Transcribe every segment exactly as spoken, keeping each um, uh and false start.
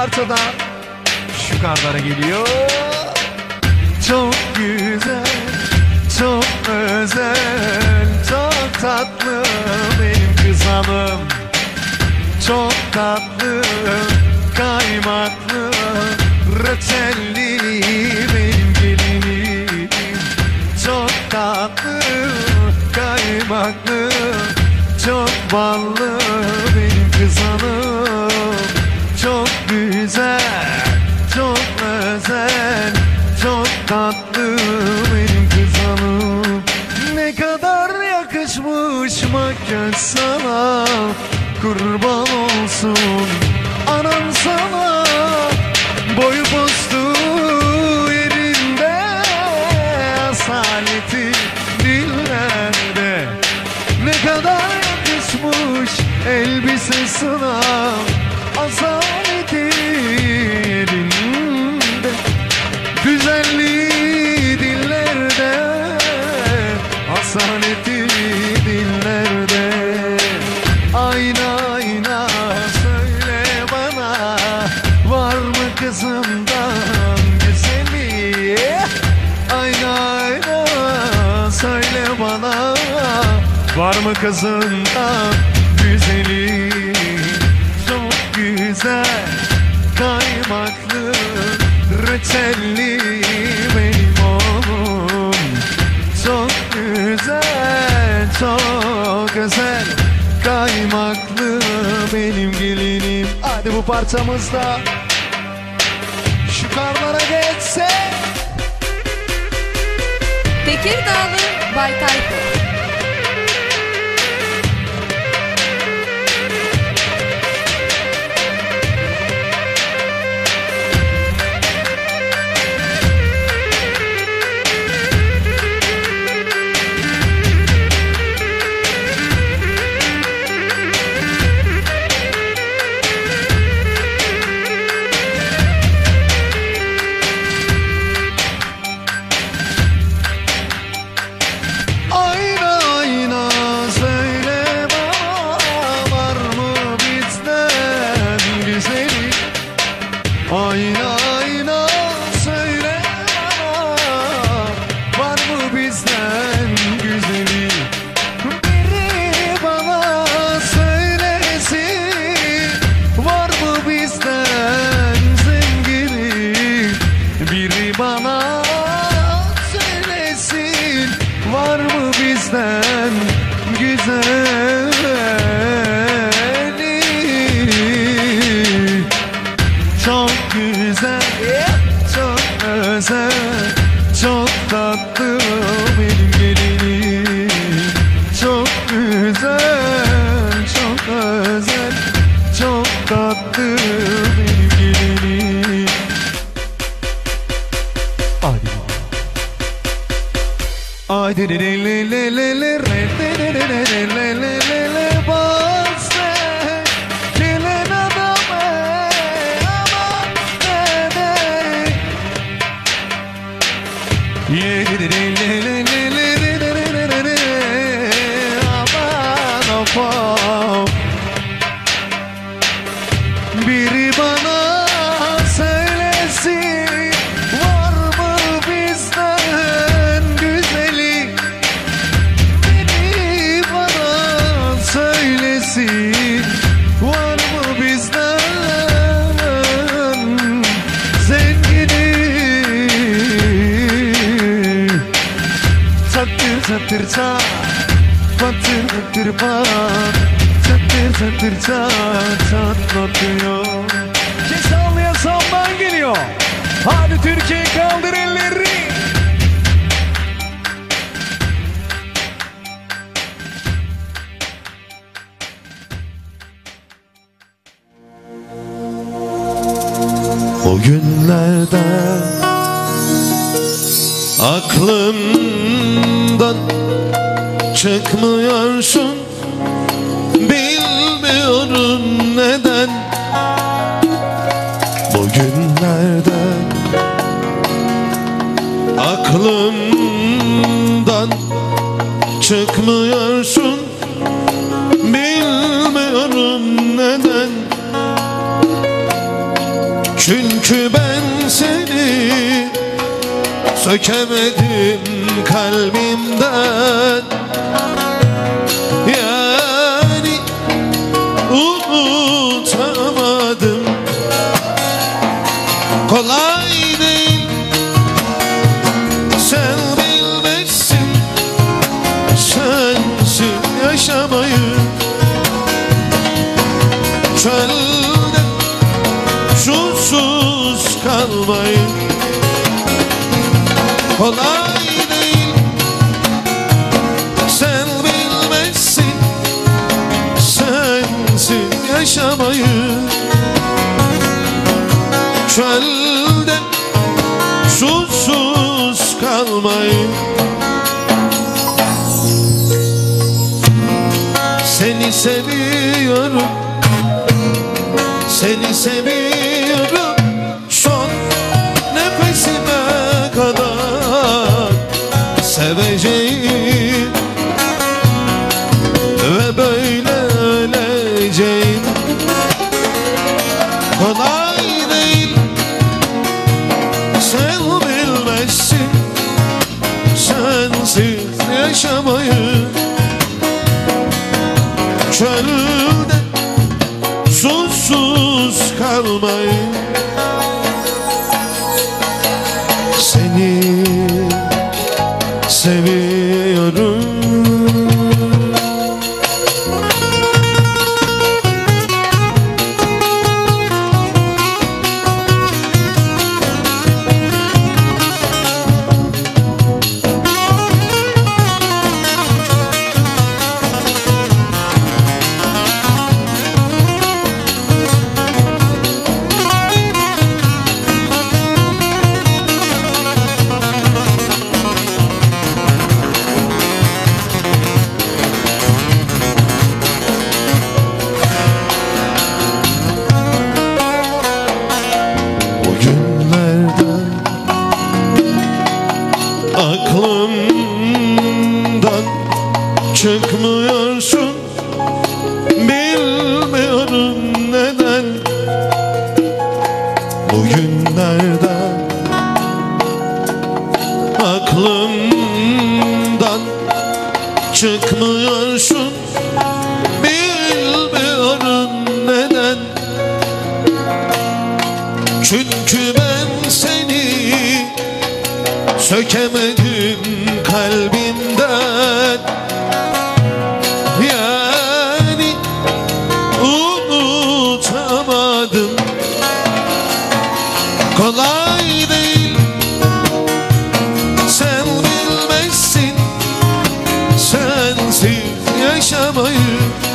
parçada şu karlara geliyor. Çok güzel, çok özel, çok tatlı benim kız hanım. Çok tatlı, kaymaklı, reçelli benim gelinim. Çok tatlı, kaymaklı, çok ballı benim kız hanım. Çok güzel, çok özel, çok tatlı benim kız hanım. Ne kadar yakışmış makyaj sana, kurban olsun anan sana. Boyu postu yerinde, asaleti dillerde. Ne kadar yakışmış elbisesine, asaleti yerinde. Güzelliği dillerde, asaleti dillerde. Ayna ayna söyle bana, var mı kızımdan güzeli? Ayna ayna söyle bana, var mı kızımdan güzeli? Çok güzel, kaymaklı, reçelli benim oğlum. Çok güzel, çok özel, kaymaklı benim gelinim. Hadi bu parçamızda şu karlara geçse. Tekirdağlı Bay Tayfun. Ayna ayna söyle bana, var mı bizden güzeli? Biri bana söylesin, var mı bizden zengini? Biri bana söylesin, var mı bizden güzeli? Çok güzel, çok özel, çok tatlı benim gelinim. Çok güzel, çok özel, çok tatlı benim gelinim. Hadi. Hadi le le le le le re le le le le le le le basse gelin adamı. Biri bana söylesin, var mı bizden güzeli? Biri bana söylesin, var mı bizden zengini? Çatır çatır çat, patır patır pat, çatır çatır çat, çatlatıyor. Keşanlı'ya sondan geliyor. Hadi Türkiye kaldır elleri. O günlerde aklımdan çıkmıyorsun, bilmiyorum neden. Bugünlerde aklımdan çıkmıyorsun, bilmiyorum neden. Çünkü ben seni sökemedim kalbimden. Yani unutamadım. Kolay değil, sen bilmezsin sensiz yaşamayı. Çölde susuz kalmayı. Kolay değil, sen bilmezsin sensiz yaşamayı. Çölde susuz kalmayı. Seni seviyorum, seni seviyorum, son nefesime kadar seveceğim ve böyle öleceğim. Kolay değil, sen bilmezsin sensiz yaşamayı. Çölde susuz kalmayı. Seni seviyorum. Aklımdan çıkmıyorsun, bilmiyorum neden. Bugünlerde aklımdan çıkmıyorsun, bilmiyorum neden. Çünkü ben seni sökemedim kalbimden. Yani unutamadım. Kolay değil, sen bilmezsin sensiz yaşamayı.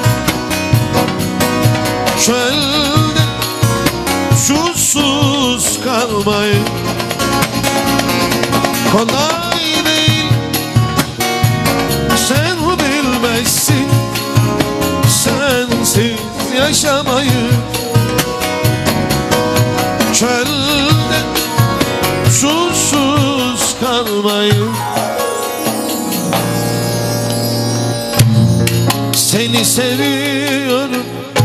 Çölde susuz kalmayı. Kolay değil, sen bilmezsin sensiz yaşamayı. Çölde susuz kalmayı. Seni seviyorum,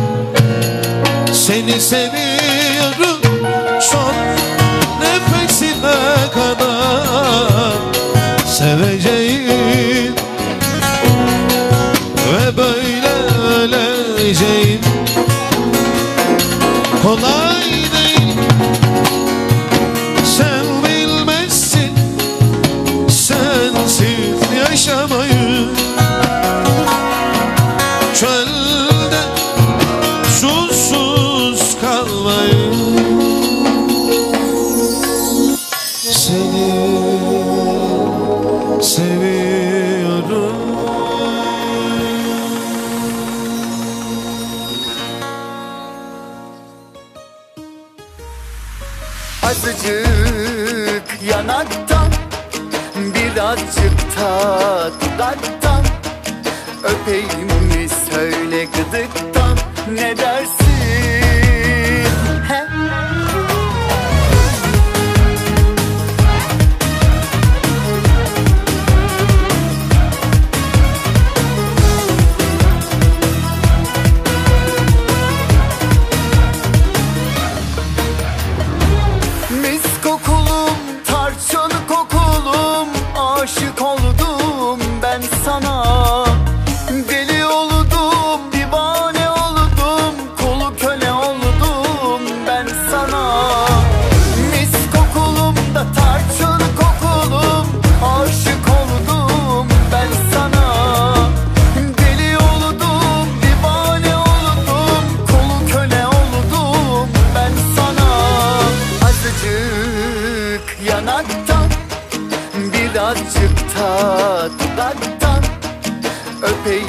seni seviyorum, son nefesime kadar seveceğim ve böyle öleceğim. Kolay değil, sen bilmezsin sensiz yaşamayı. Çölde susuz kalmayı. Seni seviyorum. Azıcık yanaktan, birazcık da dudaktan, öpeyim mi söyle gıdıktan, ne dersin? He?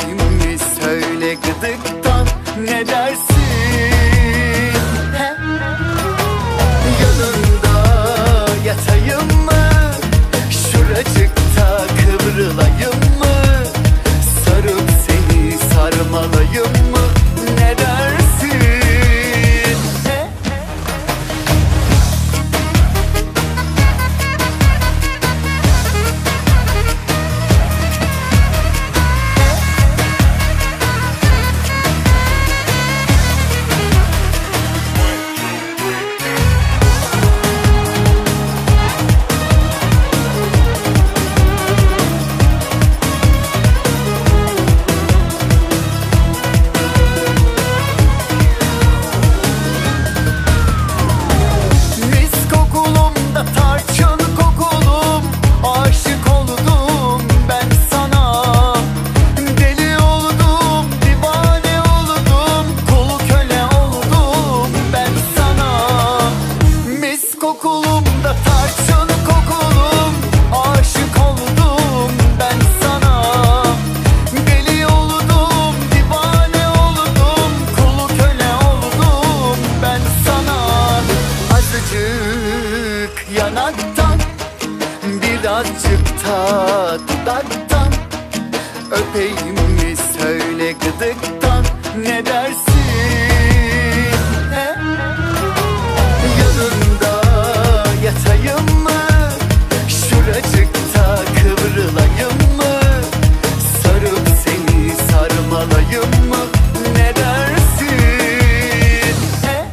Öpeyim mi söyle gıdıktan, ne dersin? He? Yanında yatayım mı? Şuracıkta kıvrılayım mı? Sarıp seni sarmalayım mı? Ne dersin? He? Mis kokulum da tarçın kokulum, aşık oldum ben sana. Deli oldum, divane oldum, kul köle oldum ben sana. Mis kokulum da tarçın kokulum, aşık oldum ben sana. Deli oldum, divane oldum, kul köle oldum ben sana. Azıcık yanaktan, birazcık da dudaktan, öpeyim mi söyle gıdıktan, ne dersin? He? Yanında yatayım mı? Şuracıkta kıvrılayım mı? Sarıp seni sarmalayım mı? Ne dersin? He?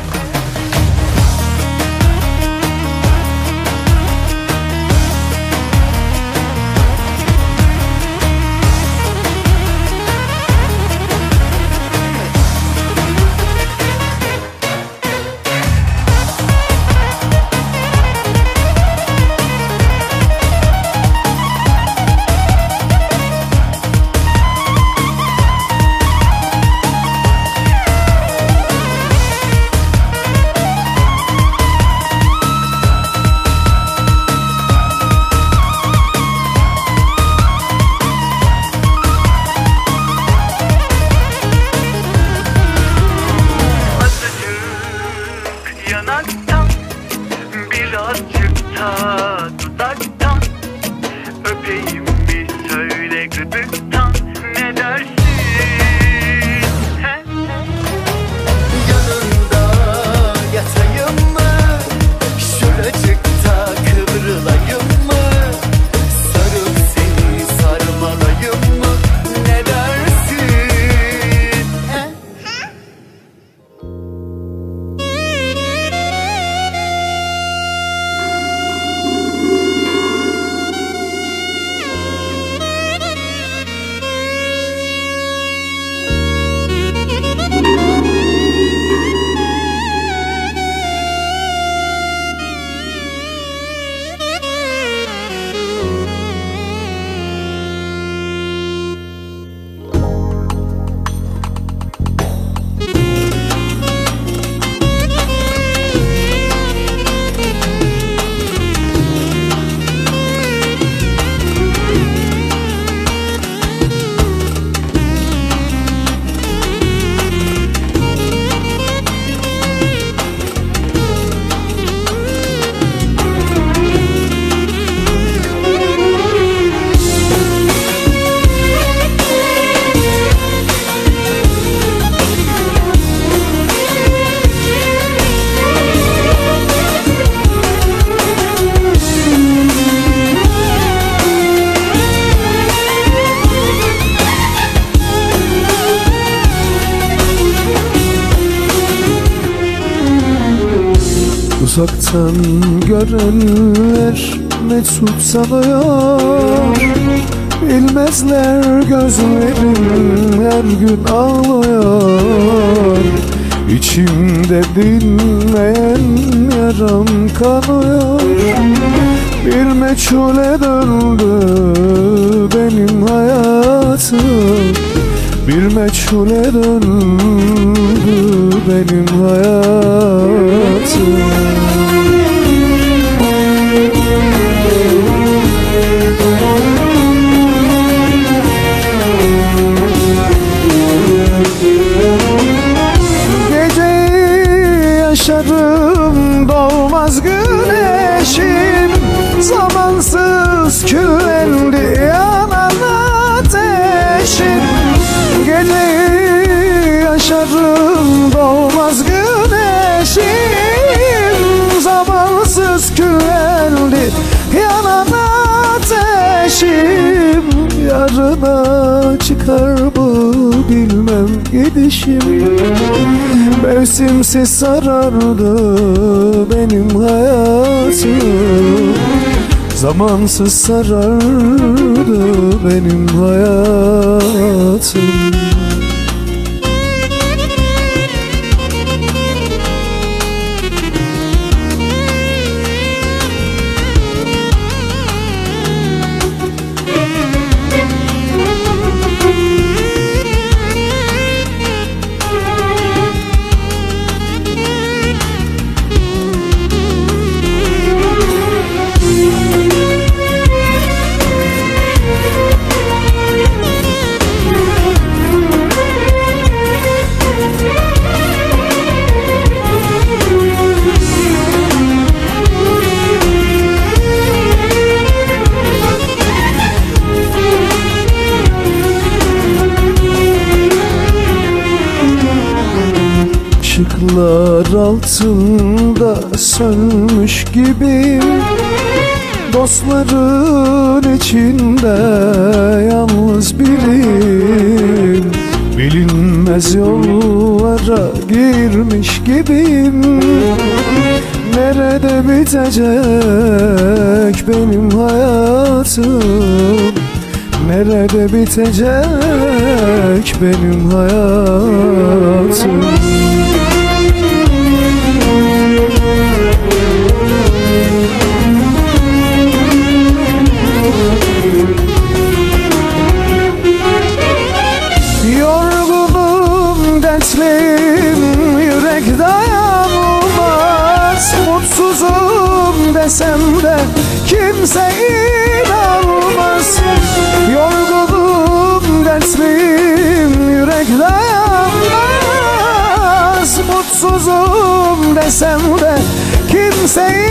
Azıcık yanaktan, birazcık da dudaktan, öpeyim mi söyle gıdıktan, ne dersin? He? Yanında yatayım mı? Şuracıkta kıvrılayım mı? Sarıp seni sarmalayım mı? Ne dersin? He? Uzaktan görenler mesut sanıyor, bilmezler gözlerim her gün ağlıyor. İçimde dinmeyen yaram kanıyor, bir meçhule döndü benim hayatım, bir meçhule döndü benim hayatım. küllendi yanan ateşim. Geceyi yaşarım doğmaz güneşim. Zamansız küllendi yanan ateşim. Yarına çıkar bu bilmem gidişim. Mevsimsiz sarardı benim hayatım. Zamansız sarardı benim hayatım. Işıklar altında sönmüş gibiyim. Dostların içinde yalnız birim. Bilinmez yollara girmiş gibiyim. Nerede bitecek benim hayatım? Nerede bitecek benim hayatım? Yorgunum, dertliyim, yürek dayanmaz. Mutsuzum desem de kimse inanmaz. Yorgunum, dertliyim, yürek dayanmaz. Mutsuzum desem de kimse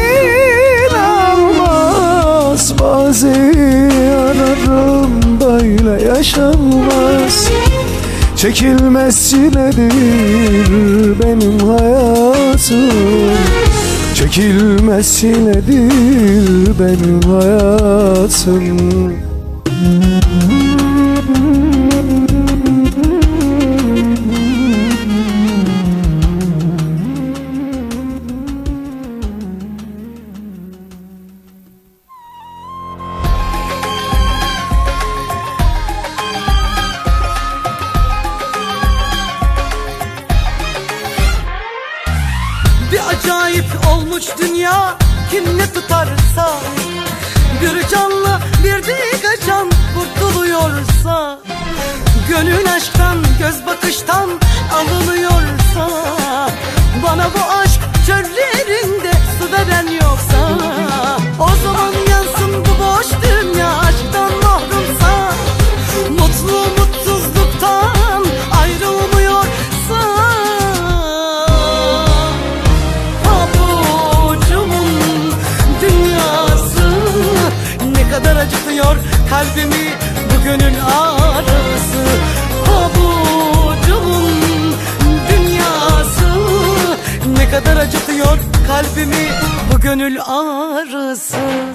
inanmaz. Bazı ararım böyle yaşanmaz. Çekilmez çiledir benim hayatım. Çekilmez çiledir benim hayatım. Bir acayip olmuş dünya, kim ne tutarsa. Bir canlı bir de kaçan kurtuluyorsa. Gönül aşktan, göz bakıştan alınıyorsa. Bana bu aşk çöllerinde su veren yoksa. O zaman yansın bu boş dünya aşktan mahrumsa. Mutlu mutsuzluktan ayrılmıyorsa. Ne kadar acıtıyor kalbimi bu gönül ağrısı. Avucumun dünyası ne kadar acıtıyor kalbimi bu gönül ağrısı.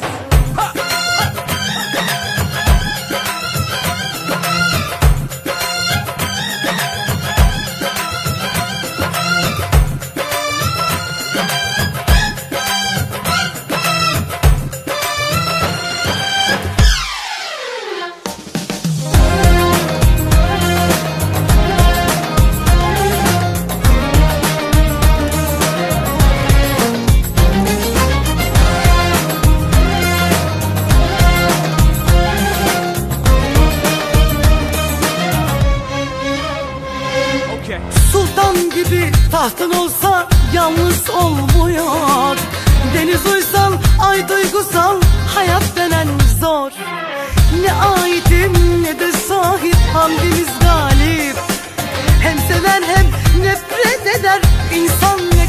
Sultan gibi tahtın olsa yalnız olmuyor. Deniz uysal, ay duygusal, hayat denen zor. Ne aitim ne de sahip, hamdimiz galip. Hem sever hem nefret eder insan ne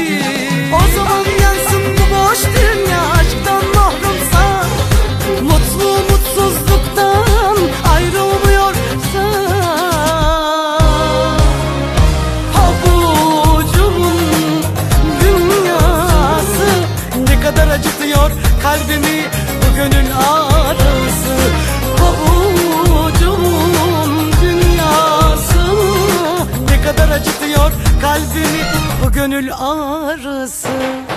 garip. O zaman yansın bu boş dünya aşktan mahrumsa. Mutsuz ayrılmıyorsan, havucumun dünyası ne kadar acıtıyor kalbimi bu gönül ağrısı. Havucumun dünyası ne kadar acıtıyor kalbimi bu gönül ağrısı.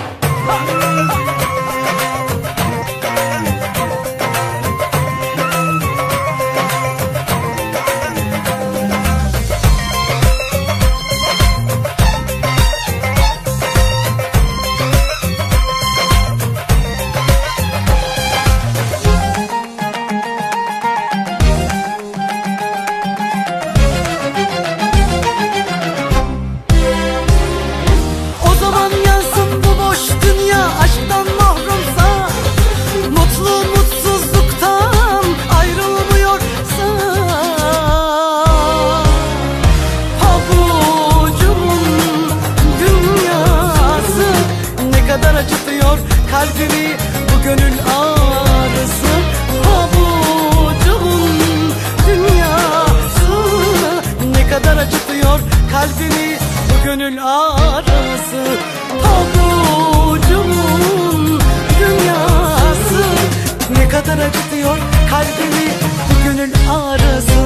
Kalbimi bu gönül ağrısı, havucumun dünyası ne kadar acıtıyor kalbimi bu gönül ağrısı. Havucumun dünyası ne kadar acıtıyor kalbimi bu gönül ağrısı.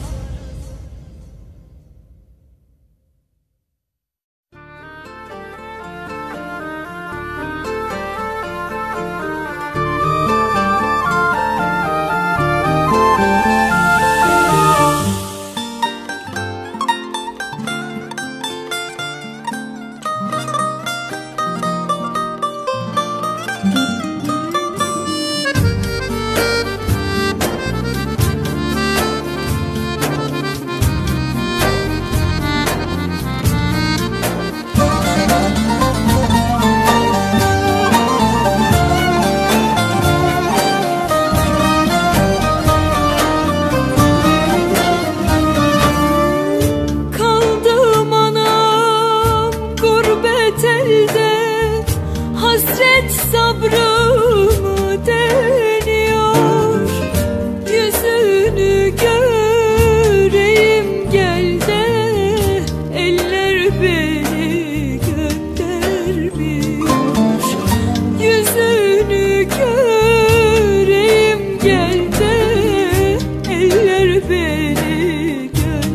Sabrımı deniyor, yüzünü göreyim gel de eller beni göndermiyor. Yüzünü göreyim gel de eller beni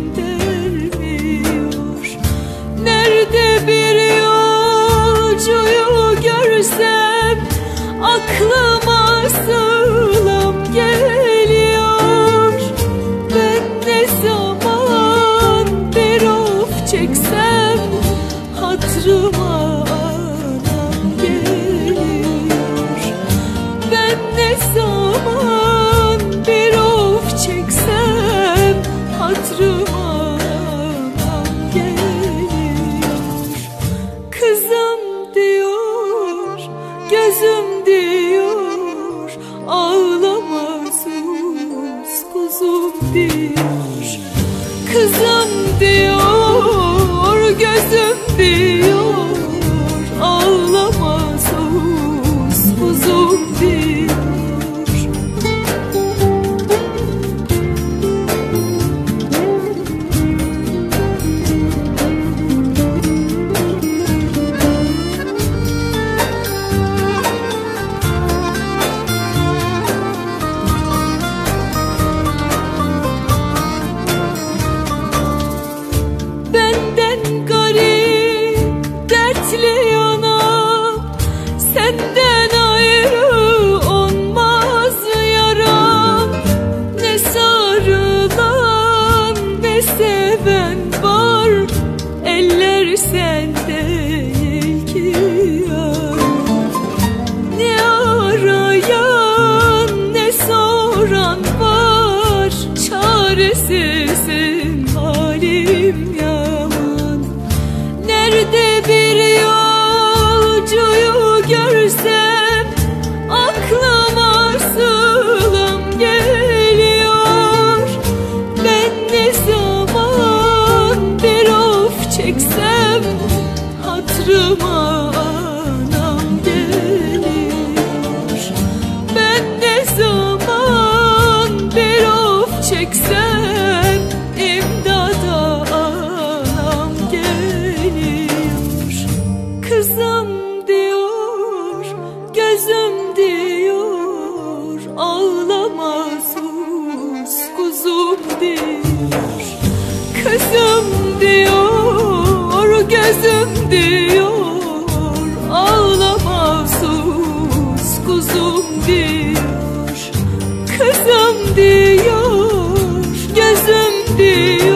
göndermiyor. Nerede bir yolcuyu görsem aklıma sığlam geliyor. Ben ne zaman bir of çeksem hatırıma anam geliyor. Ben ne zaman bir of çeksem hatırıma anam geliyor. Kızım diyor, gözüm diyor, ağlama sus kuzum diyor. Kızım diyor, gözüm diyor, ağlama sus kuzum diyor. Benden garip dertli yana, senden ayrı olmaz yaram. Ne sarılan ne seven var, eller sende değil ki yaram. Ne arayan ne soran var, çaresizim halim yaman. Nerede bir yolcuyu görsem aklıma sığlam geliyor. Ben ne zaman bir of çeksem hatırıma anam geliyor. Ben ne zaman bir of çeksem diyor, gözüm diyor, ağlama sus kuzum diyor, kızım diyor, gözüm diyor.